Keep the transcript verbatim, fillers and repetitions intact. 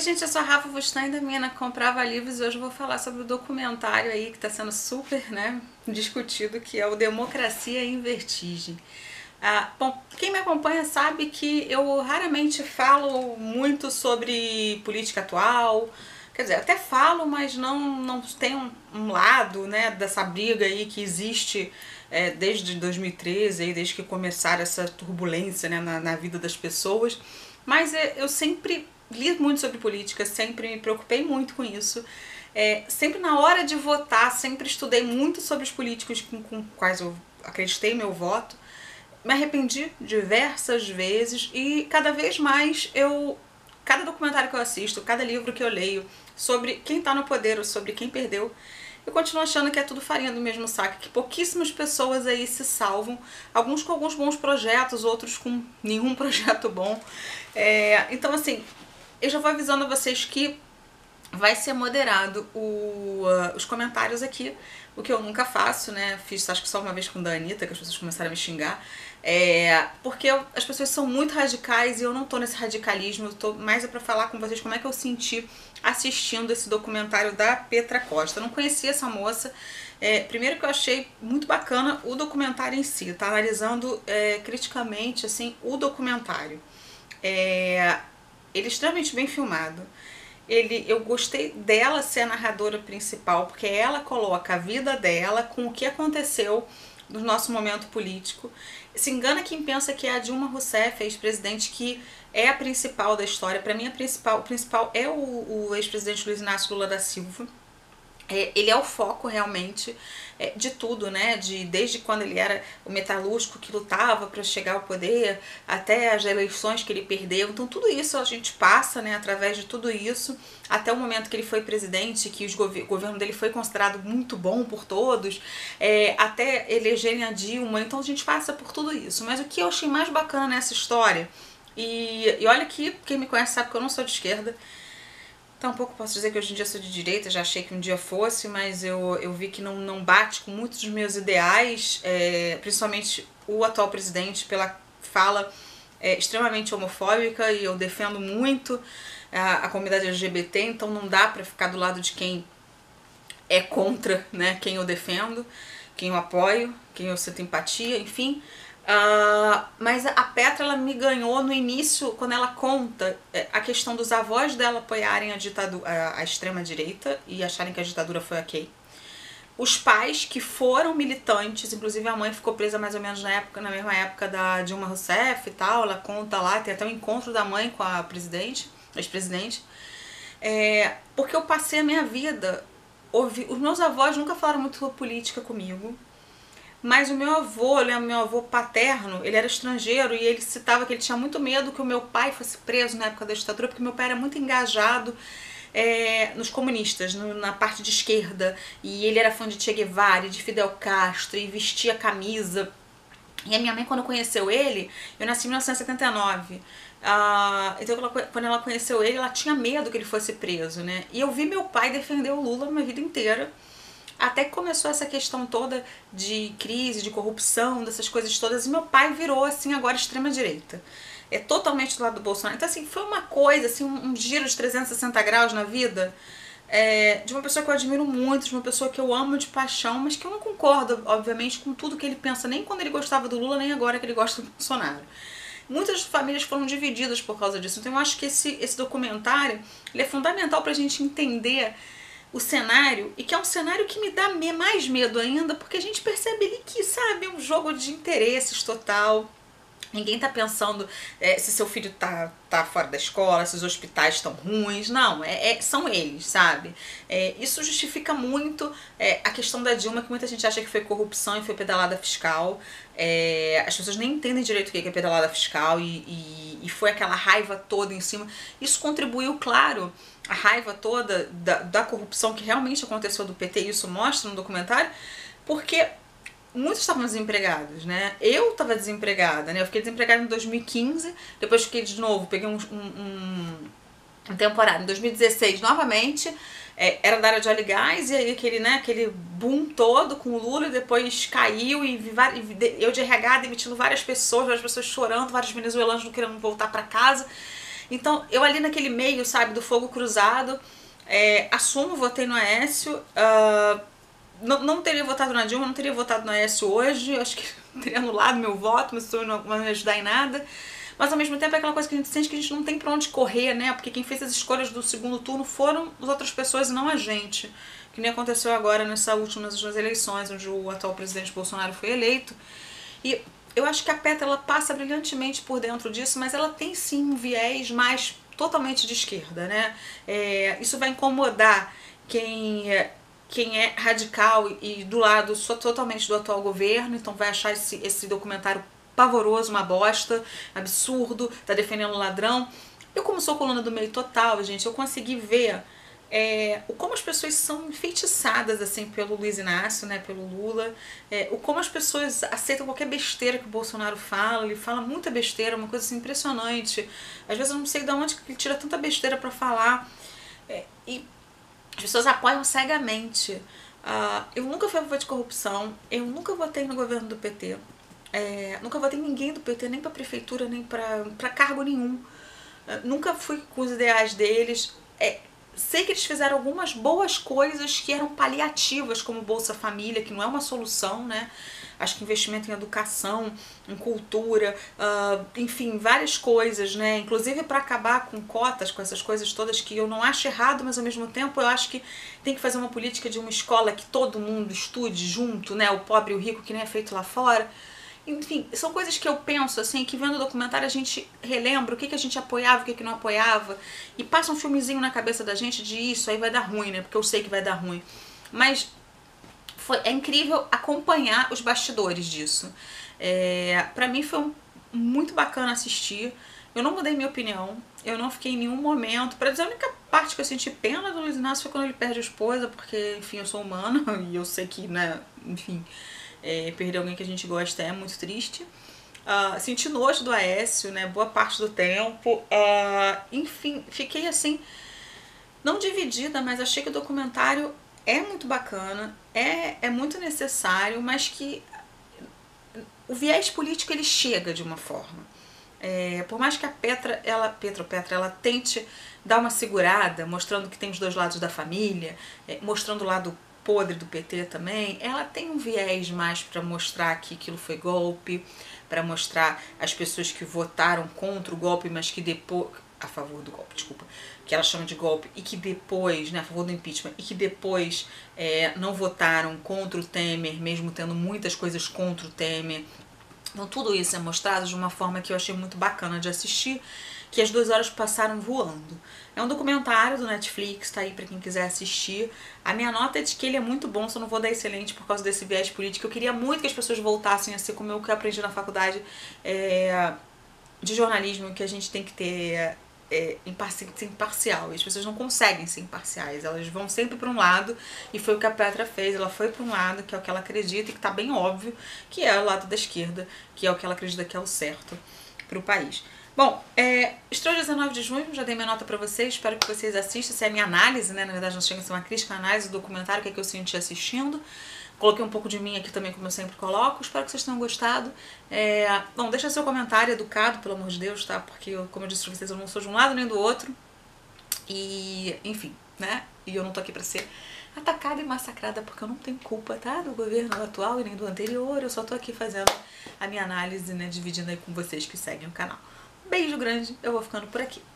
gente, eu sou a Rafa Wustain da Mina Comprava Livros e hoje eu vou falar sobre o documentário aí que está sendo super, né, discutido, que é o Democracia em Vertigem. Ah, bom, quem me acompanha sabe que eu raramente falo muito sobre política atual, quer dizer, até falo, mas não, não tem um, um lado, né, dessa briga aí que existe é, desde dois mil e treze, aí, desde que começaram essa turbulência, né, na, na vida das pessoas, mas é, eu sempre li muito sobre política, sempre me preocupei muito com isso. É, sempre na hora de votar, sempre estudei muito sobre os políticos com, com quais eu acreditei meu voto. Me arrependi diversas vezes e cada vez mais eu, cada documentário que eu assisto, cada livro que eu leio sobre quem tá no poder ou sobre quem perdeu, eu continuo achando que é tudo farinha do mesmo saco, que pouquíssimas pessoas aí se salvam, alguns com alguns bons projetos, outros com nenhum projeto bom. É, então assim, eu já vou avisando a vocês que vai ser moderado o, uh, os comentários aqui, o que eu nunca faço, né? Fiz acho que só uma vez com a da Anitta, que as pessoas começaram a me xingar, é, porque eu, as pessoas são muito radicais e eu não tô nesse radicalismo, eu tô mais é pra falar com vocês como é que eu senti assistindo esse documentário da Petra Costa. Eu não conhecia essa moça, é, primeiro que eu achei muito bacana o documentário em si, tá analisando é, criticamente assim, o documentário. É, ele é extremamente bem filmado. Ele, eu gostei dela ser a narradora principal, porque ela coloca a vida dela com o que aconteceu no nosso momento político. Se engana quem pensa que é a Dilma Rousseff, ex-presidente, que é a principal da história. Para mim, a principal, o principal é o, o ex-presidente Luiz Inácio Lula da Silva. É, ele é o foco realmente é, de tudo, né? De, desde quando ele era o metalúrgico que lutava para chegar ao poder, até as eleições que ele perdeu. Então tudo isso a gente passa, né, através de tudo isso, até o momento que ele foi presidente, que os gov o governo dele foi considerado muito bom por todos, é, até elegerem a Dilma. Então a gente passa por tudo isso. Mas o que eu achei mais bacana nessa história, e, e olha que quem me conhece sabe que eu não sou de esquerda, tampouco posso dizer que hoje em dia sou de direita, já achei que um dia fosse, mas eu, eu vi que não, não bate com muitos dos meus ideais, é, principalmente o atual presidente, pela fala é, extremamente homofóbica, e eu defendo muito a, a comunidade L G B T, então não dá pra ficar do lado de quem é contra, né, quem eu defendo, quem eu apoio, quem eu sinto empatia, enfim. Uh, mas a Petra, ela me ganhou no início, quando ela conta a questão dos avós dela apoiarem a ditadura, a, a extrema-direita e acharem que a ditadura foi ok. Os pais que foram militantes, inclusive a mãe ficou presa mais ou menos na, época, na mesma época da Dilma Rousseff e tal, ela conta lá, tem até um encontro da mãe com a presidente, ex-presidente, é, porque eu passei a minha vida, ouvi, os meus avós nunca falaram muito sobre política comigo. Mas o meu avô, né, o meu avô paterno, ele era estrangeiro e ele citava que ele tinha muito medo que o meu pai fosse preso na época da ditadura, porque meu pai era muito engajado é, nos comunistas, no, na parte de esquerda, e ele era fã de Che Guevara e de Fidel Castro e vestia camisa. E a minha mãe, quando conheceu ele, eu nasci em mil novecentos e setenta e nove, uh, então ela, quando ela conheceu ele, ela tinha medo que ele fosse preso, né? E eu vi meu pai defender o Lula a minha vida inteira, até que começou essa questão toda de crise, de corrupção, dessas coisas todas, e meu pai virou, assim, agora extrema-direita. É totalmente do lado do Bolsonaro. Então, assim, foi uma coisa, assim, um, um giro de trezentos e sessenta graus na vida, é, de uma pessoa que eu admiro muito, de uma pessoa que eu amo de paixão, mas que eu não concordo, obviamente, com tudo que ele pensa, nem quando ele gostava do Lula, nem agora que ele gosta do Bolsonaro. Muitas famílias foram divididas por causa disso. Então, eu acho que esse, esse documentário ele é fundamental pra gente entender o cenário, e que é um cenário que me dá mais medo ainda, porque a gente percebe ali que, sabe, é um jogo de interesses total. Ninguém tá pensando é, se seu filho tá, tá fora da escola, se os hospitais estão ruins, não, é, é, são eles, sabe? É, isso justifica muito é, a questão da Dilma, que muita gente acha que foi corrupção e foi pedalada fiscal. É, as pessoas nem entendem direito o que é pedalada fiscal e, e, e foi aquela raiva toda em cima. Isso contribuiu, claro, a raiva toda da, da corrupção que realmente aconteceu do P T, isso mostra no documentário, porque muitos estavam desempregados, né? Eu estava desempregada, né? Eu fiquei desempregada em dois mil e quinze, depois fiquei de novo, peguei um, um, um, um temporário em dois mil e dezesseis novamente, é, era da área de óleo e gás, e aí aquele, né, aquele boom todo com o Lula, e depois caiu, e, vi, e eu de R H demitindo várias pessoas, várias pessoas chorando, vários venezuelanos não querendo voltar para casa. Então, eu ali naquele meio, sabe, do fogo cruzado, é, assumo, votei no Aécio, uh, não, não teria votado na Dilma, não teria votado no Aécio hoje, acho que teria anulado meu voto, mas isso não vai me ajudar em nada. Mas ao mesmo tempo é aquela coisa que a gente sente que a gente não tem pra onde correr, né? Porque quem fez as escolhas do segundo turno foram as outras pessoas e não a gente. Que nem aconteceu agora nessa última, nas últimas eleições, onde o atual presidente Bolsonaro foi eleito. E eu acho que a Petra, ela passa brilhantemente por dentro disso, mas ela tem sim um viés mais totalmente de esquerda, né? É, isso vai incomodar quem é, quem é radical e do lado só totalmente do atual governo, então vai achar esse, esse documentário pavoroso, uma bosta, absurdo, tá defendendo o ladrão. Eu, como sou coluna do meio total, gente, eu consegui ver é, o como as pessoas são enfeitiçadas assim pelo Luiz Inácio, né, pelo Lula, é, o como as pessoas aceitam qualquer besteira que o Bolsonaro fala. Ele fala muita besteira, uma coisa assim impressionante. Às vezes eu não sei de onde ele tira tanta besteira pra falar, é, e as pessoas apoiam cegamente. Uh, eu nunca fui a favor de corrupção, eu nunca votei no governo do P T. É, nunca votei em ninguém do P T, nem pra prefeitura, nem pra, pra cargo nenhum. Uh, nunca fui com os ideais deles. É, sei que eles fizeram algumas boas coisas que eram paliativas, como Bolsa Família, que não é uma solução, né? Acho que investimento em educação, em cultura, uh, enfim, várias coisas, né? Inclusive para acabar com cotas, com essas coisas todas que eu não acho errado, mas ao mesmo tempo eu acho que tem que fazer uma política de uma escola que todo mundo estude junto, né? O pobre e o rico, que nem é feito lá fora. Enfim, são coisas que eu penso, assim, que vendo o documentário a gente relembra o que, que a gente apoiava, o que, que não apoiava, e passa um filmezinho na cabeça da gente de isso, aí vai dar ruim, né? Porque eu sei que vai dar ruim. Mas foi, é incrível acompanhar os bastidores disso. É, pra mim foi um, muito bacana assistir. Eu não mudei minha opinião, eu não fiquei em nenhum momento. Pra dizer, a única parte que eu senti pena do Luiz Inácio foi quando ele perde a esposa, porque, enfim, eu sou humana e eu sei que, né, enfim... É, perder alguém que a gente gosta é muito triste. Uh, senti nojo do Aécio, né, boa parte do tempo. Uh, enfim, fiquei assim, não dividida, mas achei que o documentário é muito bacana, é, é muito necessário, mas que o viés político ele chega de uma forma. É, por mais que a Petra, ela, Petra, Petra, ela tente dar uma segurada, mostrando que tem os dois lados da família, é, mostrando o lado podre do P T também, ela tem um viés mais para mostrar que aquilo foi golpe, para mostrar as pessoas que votaram contra o golpe, mas que depois, a favor do golpe, desculpa, que ela chama de golpe, e que depois, né, a favor do impeachment, e que depois é, não votaram contra o Temer, mesmo tendo muitas coisas contra o Temer. Então tudo isso é mostrado de uma forma que eu achei muito bacana de assistir, que as duas horas passaram voando. É um documentário do Netflix, tá aí pra quem quiser assistir. A minha nota é de que ele é muito bom, só não vou dar excelente por causa desse viés político. Eu queria muito que as pessoas voltassem a ser como eu que aprendi na faculdade é, de jornalismo, que a gente tem que ter é, imparci ser imparcial. E as pessoas não conseguem ser imparciais, elas vão sempre para um lado, e foi o que a Petra fez. Ela foi para um lado, que é o que ela acredita, e que tá bem óbvio, que é o lado da esquerda, que é o que ela acredita que é o certo pro país. Bom, é, estreou dezenove de junho, já dei minha nota pra vocês, espero que vocês assistam. Essa é a minha análise, né? Na verdade não chega a ser uma crítica, uma análise do documentário, o que é que eu senti assistindo. Coloquei um pouco de mim aqui também, como eu sempre coloco. Espero que vocês tenham gostado. É, bom, deixa seu comentário educado, pelo amor de Deus, tá? Porque, eu, como eu disse pra vocês, eu não sou de um lado nem do outro. E, enfim, né? E eu não tô aqui pra ser atacada e massacrada, porque eu não tenho culpa, tá? Do governo atual e nem do anterior. Eu só tô aqui fazendo a minha análise, né? Dividindo aí com vocês que seguem o canal. Beijo grande, eu vou ficando por aqui.